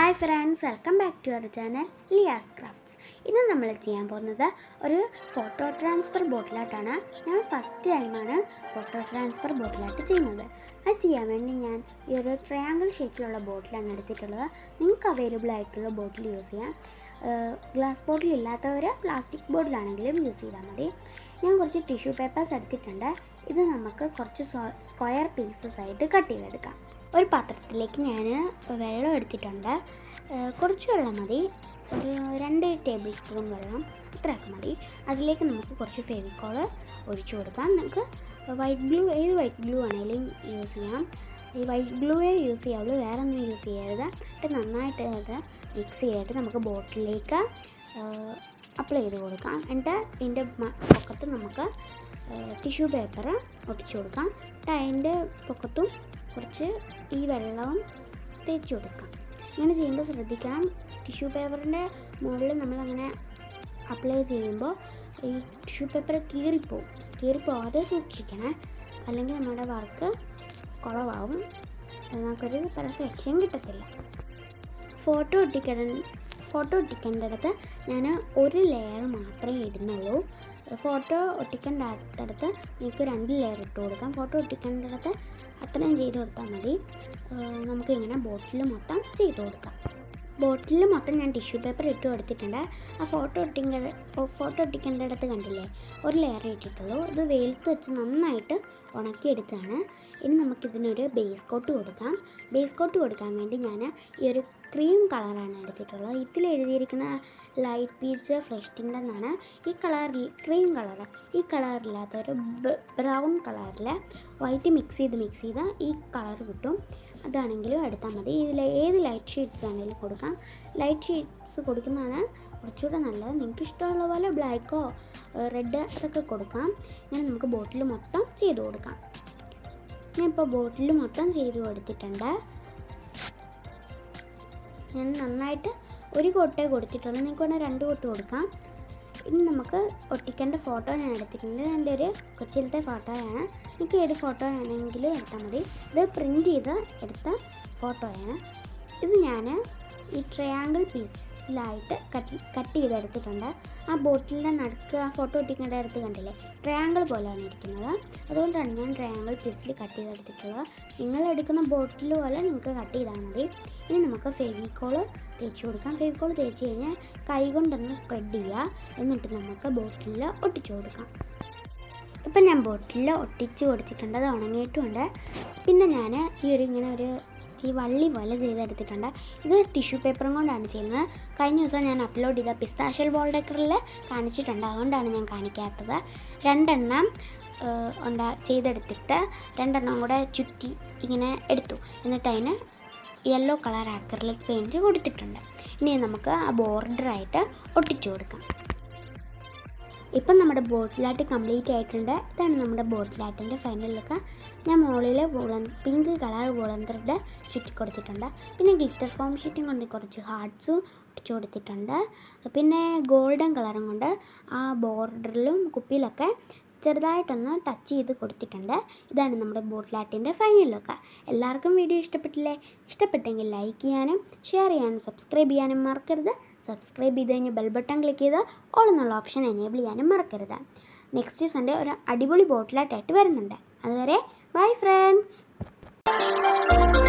Hi friends, welcome back to our channel Lia's Crafts. ഇന്ന് നമ്മൾ ചെയ്യാൻ പോകുന്നത് ഒരു ഫോട്ടോ ട്രാൻസ്ഫർ ബോട്ടിലായിട്ടാണ്. ഞാൻ ഫസ്റ്റ് ടൈമാണ് ഫോട്ടോ ട്രാൻസ്ഫർ ബോട്ടിലായിട്ട് ചെയ്യുന്നത്. അത് ചെയ്യാൻ വേണ്ടി ഞാൻ ഈ ഒരു ട്രയാങ്കിൾ ഷേപ്പിലുള്ള ബോട്ടിലാണ് എടുത്തിട്ടുള്ളത്. നിങ്ങൾക്ക് അവൈലബിൾ ആയിട്ടുള്ള ബോട്ടിൽ യൂസ് ചെയ്യാം. ഗ്ലാസ് ബോട്ടിൽ ഇല്ലാത്തവർ പ്ലാസ്റ്റിക് ബോട്ടിലാണെങ്കിലും യൂസ് ചെയ്താൽ മതി. ഞാൻ കുറച്ച് ടിഷ്യൂ പേപ്പേഴ്സ് എടുത്തിട്ടുണ്ട്. ഇത് നമുക്ക് കുറച്ച് സ്ക്വയർ പീസസ് ആയിട്ട് കട്ട് ചെയ്തെടുക്കാം. ഒരു പാത്രത്തിലേക്ക് ഞാൻ വെള്ളം എടുത്തിട്ടുണ്ട്. കുറച്ച് വെള്ളം മതി, ഒരു 2 ടേബിൾ സ്പൂൺ വെള്ളം, ഇത്രയൊക്കെ മതി. അതിലേക്ക് നമുക്ക് കുറച്ച് ഫെവിക്കോൾ ഒഴിച്ചു കൊടുക്കാം. നമുക്ക് ഏത് വൈറ്റ് ഗ്ലൂ ആണെങ്കിലും യൂസ് ചെയ്യാം. ഈ വൈറ്റ് ഗ്ലൂവേ യൂസ് ചെയ്യാവുള്ളൂ, വേറെ ഒന്നും യൂസ് ചെയ്യരുത്. എന്നിട്ട് നന്നായിട്ട് അത് മിക്സ് ചെയ്തിട്ട് നമുക്ക് ബോട്ടിലേക്ക് അപ്ലൈ ചെയ്ത് കൊടുക്കാം. എന്നിട്ട് ഇതിൻ്റെ പൊക്കത്ത് നമുക്ക് ടിഷ്യൂ പേപ്പർ ഒട്ടിച്ചു കൊടുക്കാം. എന്നിട്ട് അതിൻ്റെ പൊക്കത്തും കുറച്ച് ഈ വെള്ളവും തേച്ച് കൊടുക്കാം. ഇങ്ങനെ ചെയ്യുമ്പോൾ ശ്രദ്ധിക്കണം, ടിഷ്യൂ മുകളിൽ നമ്മളങ്ങനെ അപ്ലൈ ചെയ്യുമ്പോൾ ഈ ടിഷ്യൂ പേപ്പർ കീറിപ്പോവാതെ സൂക്ഷിക്കണേ, അല്ലെങ്കിൽ നമ്മുടെ വർക്ക് കുളവാകും, നമുക്കൊരു പെർഫെക്ഷൻ കിട്ടത്തില്ല. ഫോട്ടോ ഒട്ടിക്കേണ്ടടുത്ത് ഞാൻ ഒരു ലെയർ മാത്രമേ ഇടുന്നുള്ളൂ. ഫോട്ടോ ഒട്ടിക്കേണ്ടടുത്ത് നിങ്ങൾക്ക് 2 ലെയർ ഇട്ട് കൊടുക്കാം. ഫോട്ടോ ഒട്ടിക്കേണ്ടടുത്ത് അത്രയും ചെയ്ത് കൊടുത്താൽ മതി. നമുക്കിങ്ങനെ ബോട്ടിൽ മൊത്തം ചെയ്ത് കൊടുക്കാം. ബോട്ടിൽ മൊത്തം ഞാൻ ടിഷ്യൂ പേപ്പർ ഇട്ട് കൊടുത്തിട്ടുണ്ട്. ആ ഫോട്ടോ ഒട്ടിക്കേണ്ടടുത്ത് കണ്ടില്ലേ, ഒരു ലെയർ ഇട്ടിട്ടുള്ളൂ. ഇത് വെയിലത്ത് വെച്ച് നന്നായിട്ട് ഉണക്കിയെടുക്കുകയാണ്. ഇനി നമുക്കിതിനൊരു ബേസ് കോട്ട് കൊടുക്കാം. ബേസ് കോട്ട് കൊടുക്കാൻ വേണ്ടി ഞാൻ ഈ ഒരു ക്രീം കളറാണ് എടുത്തിട്ടുള്ളത്. ഇതിൽ എഴുതിയിരിക്കുന്ന ലൈറ്റ് പീച്ച് ഫ്ലഷ്ടിൻ്റെ എന്നാണ്. ഈ ക്രീം കളർ, ഈ കളറില്ലാത്തൊരു ബ്രൗൺ കളറിൽ വൈറ്റ് മിക്സ് ചെയ്ത് ഈ കളർ കിട്ടും. അതാണെങ്കിലും എടുത്താൽ മതി. ഇതിൽ ഏത് ലൈറ്റ് ഷീറ്റ്സ് ആണെങ്കിലും കൊടുക്കാം. ലൈറ്റ് ഷീറ്റ്സ് കൊടുക്കുന്നതാണ് കുറച്ചുകൂടെ നല്ലത്. നിങ്ങൾക്ക് ഇഷ്ടമുള്ള പോലെ ബ്ലാക്കോ റെഡ് അതൊക്കെ കൊടുക്കാം. ഇങ്ങനെ നമുക്ക് ബോട്ടിൽ മൊത്തം ചെയ്ത് കൊടുക്കാം. ഞാനിപ്പോൾ ബോട്ടിൽ മൊത്തം ചെയ്ത് കൊടുത്തിട്ടുണ്ട്. ഞാൻ നന്നായിട്ട് ഒരു കോട്ടേ കൊടുത്തിട്ടുള്ളൂ, നിങ്ങൾക്ക് വേണേൽ 2 കോട്ട് കൊടുക്കാം. ഇനി നമുക്ക് ഒട്ടിക്കേണ്ട ഫോട്ടോ ഞാൻ എടുത്തിട്ടുണ്ട്. എൻ്റെ ഒരു കൊച്ചിലത്തെ ഫോട്ടോയാണ്. നിങ്ങൾക്ക് ഏത് ഫോട്ടോ ആണെങ്കിലും എടുത്താൽ മതി. ഇത് പ്രിൻ്റ് ചെയ്ത് എടുത്ത ഫോട്ടോയാണ്. ഇത് ഞാൻ ഈ ട്രയാങ്കിൾ പീസിലായിട്ട് കട്ട് ചെയ്തെടുത്തിട്ടുണ്ട്. ആ ബോട്ടിലിൻ്റെ നടുക്ക് ആ ഫോട്ടോ ഒട്ടിക്കേണ്ട അടുത്ത് കണ്ടില്ലേ, ട്രയാങ്കിൾ പോലെയാണ് ഇരിക്കുന്നത്. അതുകൊണ്ടാണ് ഞാൻ ട്രയാങ്കിൾ പീസിൽ കട്ട് ചെയ്തെടുത്തിട്ടുള്ളത്. നിങ്ങൾ എടുക്കുന്ന ബോട്ടിൽ പോലെ നിങ്ങൾക്ക് കട്ട് ചെയ്താൽ മതി. ഇനി നമുക്ക് ഫെവിക്കോൾ തേച്ച് കൊടുക്കാം. ഫെവിക്കോൾ തേച്ച് കഴിഞ്ഞാൽ കൈ കൊണ്ടൊന്ന് സ്പ്രെഡ് ചെയ്യുക. എന്നിട്ട് നമുക്ക് ബോട്ടിലിൽ ഒട്ടിച്ചു കൊടുക്കാം. ഇപ്പം ഞാൻ ബോട്ടിലിൽ ഒട്ടിച്ച് കൊടുത്തിട്ടുണ്ട്, അത് ഉണങ്ങിയിട്ടുമുണ്ട്. പിന്നെ ഞാൻ ഈ വള്ളി പോലെ ചെയ്തെടുത്തിട്ടുണ്ട്. ഇത് ടിഷ്യൂ പേപ്പറും കൊണ്ടാണ് ചെയ്യുന്നത്. കഴിഞ്ഞ ദിവസം ഞാൻ അപ്ലോഡ് ചെയ്ത പിസ്താഷ്യൽ ബോൾ ഡെക്കറിൽ കാണിച്ചിട്ടുണ്ട്, അതുകൊണ്ടാണ് ഞാൻ കാണിക്കാത്തത്. 2 എണ്ണം ചെയ്തെടുത്തിട്ട് 2 എണ്ണം കൂടെ ചുറ്റി ഇങ്ങനെ എടുത്തു. എന്നിട്ട് അതിന് യെല്ലോ കളർ അക്രിലിക് പെയിൻറ്റ് കൊടുത്തിട്ടുണ്ട്. ഇനി നമുക്ക് ആ ബോർഡറായിട്ട് ഒട്ടിച്ചു കൊടുക്കാം. ഇപ്പം നമ്മുടെ ബോട്ടിലായിട്ട് കംപ്ലീറ്റ് ആയിട്ടുണ്ട്. ഇതാണ് നമ്മുടെ ബോട്ടിലാട്ടിൻ്റെ ഫൈനൽ ലുക്ക്. ഞാൻ മുകളിൽ പിങ്ക് കളർ വൂളൻ ത്രെഡ് ചുറ്റി കൊടുത്തിട്ടുണ്ട്. പിന്നെ ഗ്ലിറ്റർ ഫോം ഷീറ്റും കൊണ്ട് കുറച്ച് ഹാർട്ട്സും ഒട്ടിച്ചു കൊടുത്തിട്ടുണ്ട്. പിന്നെ ഗോൾഡൻ കളറും കൊണ്ട് ആ ബോർഡറിലും കുപ്പിയിലൊക്കെ ചെറുതായിട്ടൊന്ന് ടച്ച് ചെയ്ത് കൊടുത്തിട്ടുണ്ട്. ഇതാണ് നമ്മുടെ ബോട്ടിലാട്ടിൻ്റെ ഫൈനൽ ലുക്ക്. എല്ലാവർക്കും വീഡിയോ ഇഷ്ടപ്പെട്ടില്ലേ? ഇഷ്ടപ്പെട്ടെങ്കിൽ ലൈക്ക് ചെയ്യാനും ഷെയർ ചെയ്യാനും സബ്സ്ക്രൈബ് ചെയ്യാനും മറക്കരുത്. സബ്സ്ക്രൈബ് ചെയ്ത് കഴിഞ്ഞ് ബെൽ ബട്ടൺ ക്ലിക്ക് ചെയ്ത് ഓൾ എന്നുള്ള ഓപ്ഷൻ എനേബിൾ ചെയ്യാനും മറക്കരുത്. നെക്സ്റ്റ് സൺഡേ ഒരു അടിപൊളി ബോട്ടിലാട്ടായിട്ട് വരുന്നുണ്ട്. അതുവരെ ബൈ ഫ്രണ്ട്സ്.